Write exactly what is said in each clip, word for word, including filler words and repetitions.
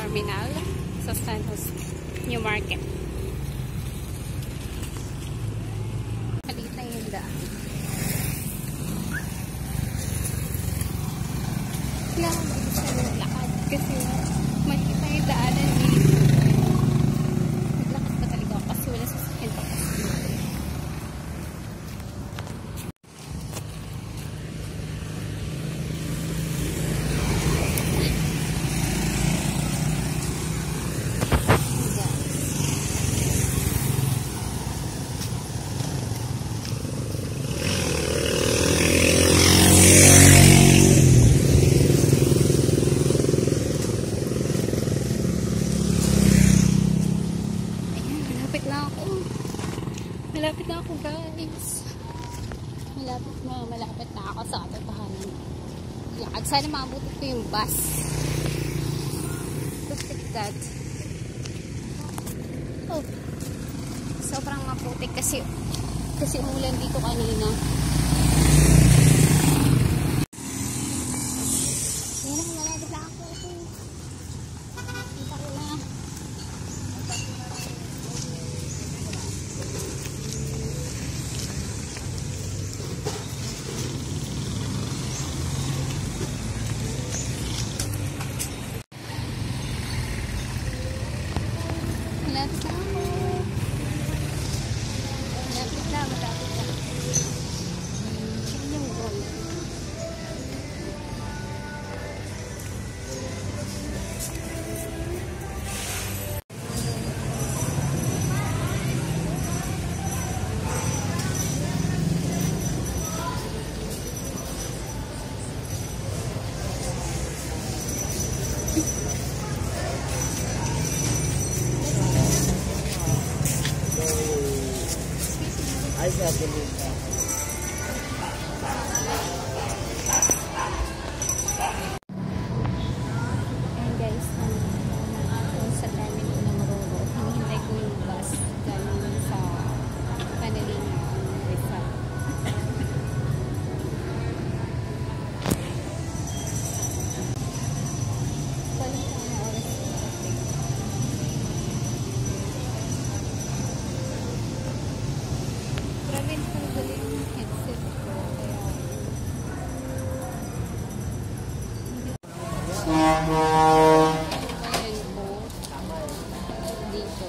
terminal sa San Jose New Market. Maliit na yung daan. Kailangan mag siya ng lakad kasi maliit na yung daanan dito. Naglakad pa talaga ako kasi wala sasakyan pa kasi. Malapit na ako, guys. Malapit na, malapit na ako sa katotohanan. Lakad. Sana maabutin ko yung bus. Look at that. Oh. Sobrang maputik kasi kasi umulan dito kanina. Yan na, malapit na ako. Kita ko na. Malapit na ako. Malapit na, malapit na. Yan yung goal. I have believe that. And guys, ako sa terminal ng Roro, hinihintay ko yung bus galing sa Panalina Rizal. Walang ko na oras na oras. Grabe po galing yung headset ko. Kaya ayan po dito.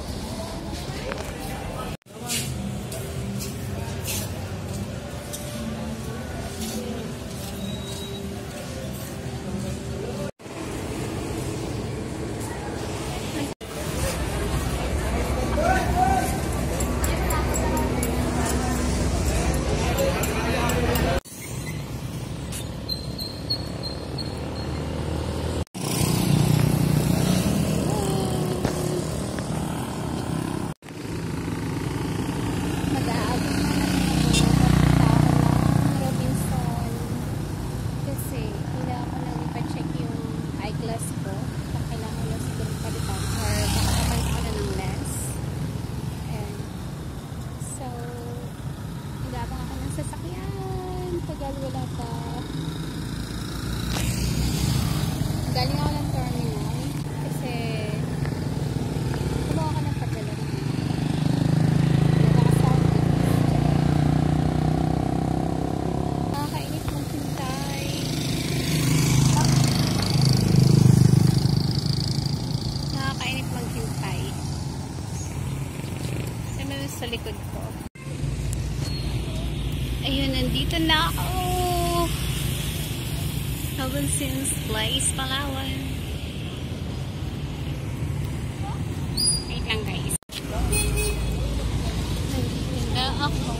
Wala pa. Galing ako ng terminal kasi kumuha ka ng pagdala. Nakakainit mong hintay. Nakakainit mong hintay. Ano sa likod ko? Ayun, nandito na ako. Robinson's Place, Palawan. Wait lang, guys. Nandito na ako.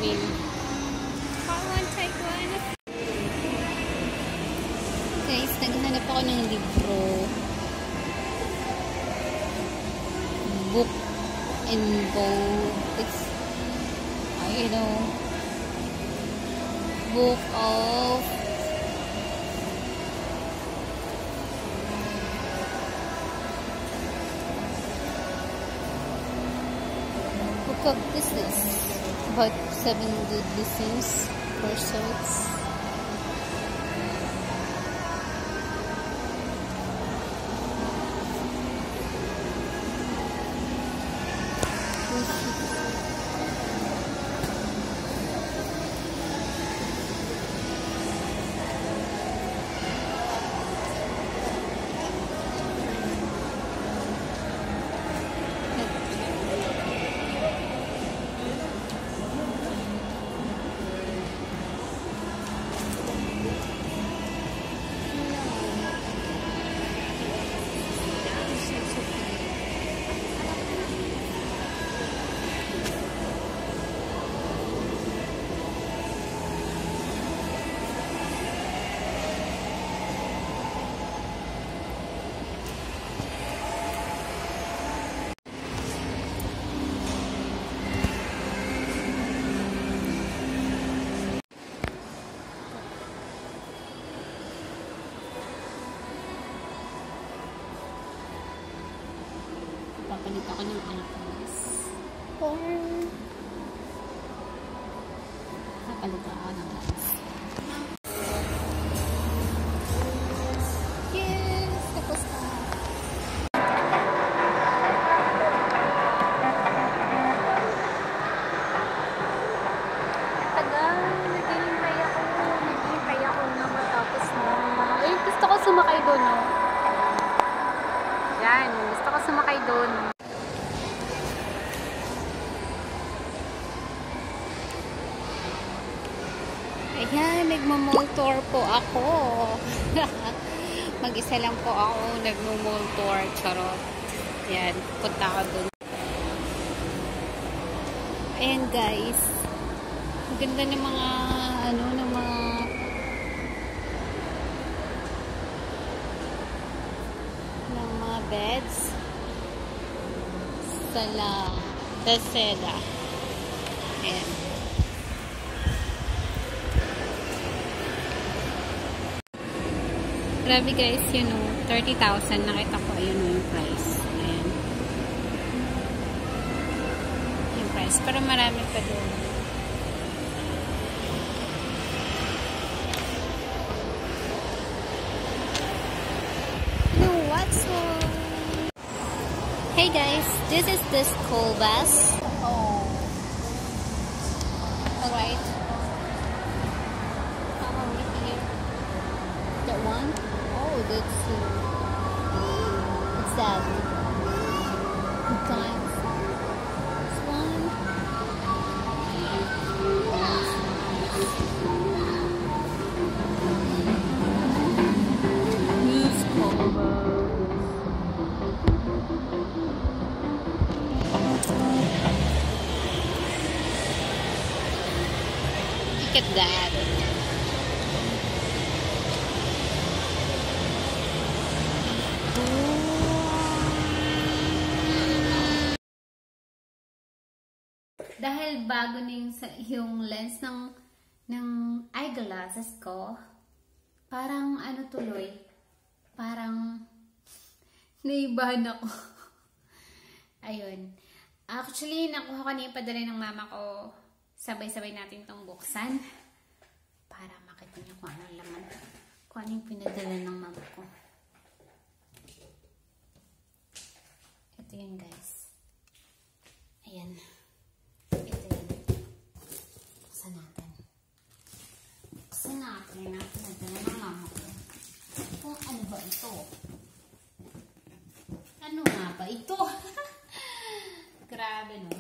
namin. Part one, take one. Guys, naghanap ako ng libro. Book and book. It's, uh, you know, book of book of business about seven deadly sins for souls. Papalit ako ng items. Or papalit ako ng items. Yes! Tapos na. Tagal! Naghihintay ako. Naghihintay ako na matapos na. Eh, gusto ko sumakay doon, no? Yan. Gusto ko sumakay doon. Ayan, nagmo-mall tour po ako. Mag-isa lang po ako nagmo-mall tour. Charot. Yan, punta ako dun. Ayan guys. Ang ganda ng mga, ano, ng mga ng mga beds. Sa La Seda. Ayan. Grabe guys, you know, thirty thousand nakita ko, yun yung price. Ayan. Yung price. Pero marami pa doon. No, what's wrong? Hey guys, this is the school bus. Oh. Alright. How are we here? That one? Oh, that's uh, what's that? Two times. This one. News cover. Look at that. Dahil bago na yung, yung lens ng, ng eyeglasses ko, parang ano tuloy, parang naibahan ako. Ayun. Actually, nakuha ko na yung padala ng mama ko. Sabay-sabay natin itong buksan. Para makita niyo kung ano laman. Kung ano yung pinadala ng mama ko. Ito yun guys. Ayan. Ito yun. Buksan natin. Buksan natin yung pinadala ng mama ko. Kung ano ba ito? Ano nga ba ito? Grabe no.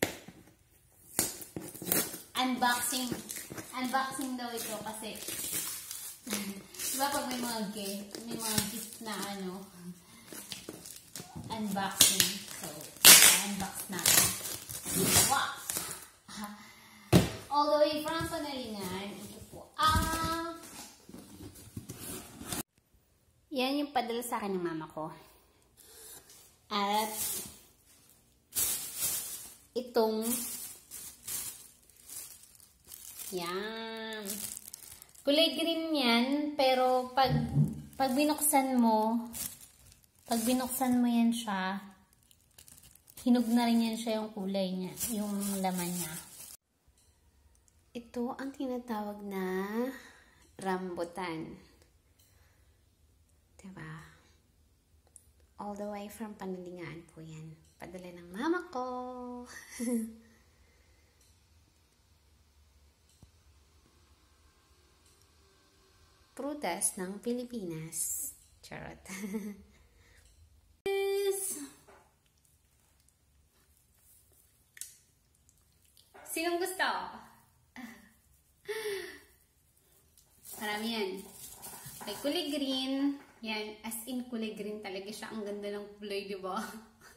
Unboxing. Unboxing daw ito kasi diba pag may mga gift, may mga gift na ano, unboxing. So, unbox natin. Wow! way from Panalingan, ito po ang... Yan yung padala sa akin ng mama ko. At itong yan. Kulay green yan, pero pag pag binuksan mo, pag binuksan mo yan siya, hinog na rin yan siya yung kulay niya, yung laman niya. Ito ang tinatawag na rambutan. Diba? All the way from Panalingan po yan. Padala ng mama ko. Prutas ng Pilipinas. Charot. Sinong gusto? Marami yan. May kulay green. Yan. As in kulay green talaga siya. Ang ganda ng kulay, di ba?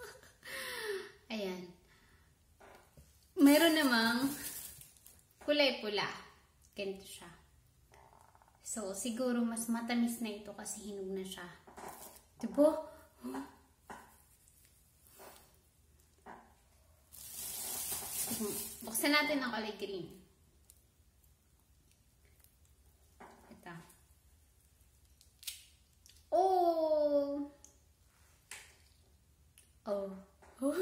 Ayan. Meron namang kulay pula. Ganito siya. So, siguro mas matamis na ito kasi hinog na siya. Diba? Buksan natin ang kulay green. Ito. Oh! Oh. Oh.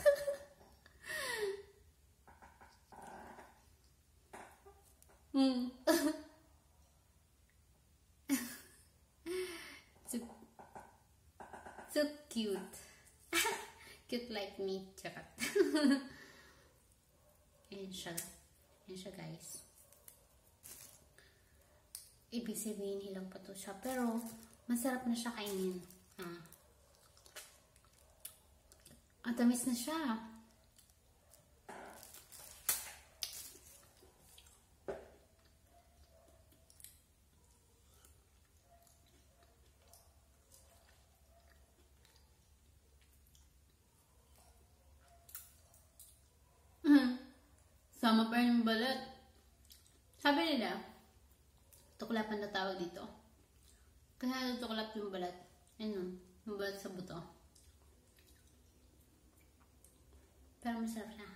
Hmm. So, so cute. Cute like me. Charot. Ayan siya. Ayan siya, guys. Ibig sabihin, hilaw pa to siya. Pero, masarap na siya kainin. Ah. Ang tamis na siya. Sama pa yung balat. Sabi nila, tuklapan na tawag dito. Kaya tuklap yung balat. Ano, yung balat sa buto. Pero masarap siya.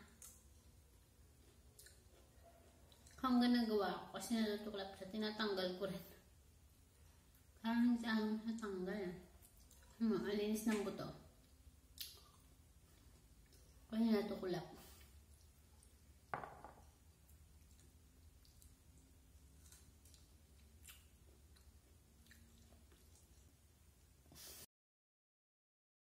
Hanggang nagawa ko kasi natutuklap siya, tinatanggal ko rin. Parang hindi siya natanggal. Hmm, alinis ng buto. Kaya natuklap.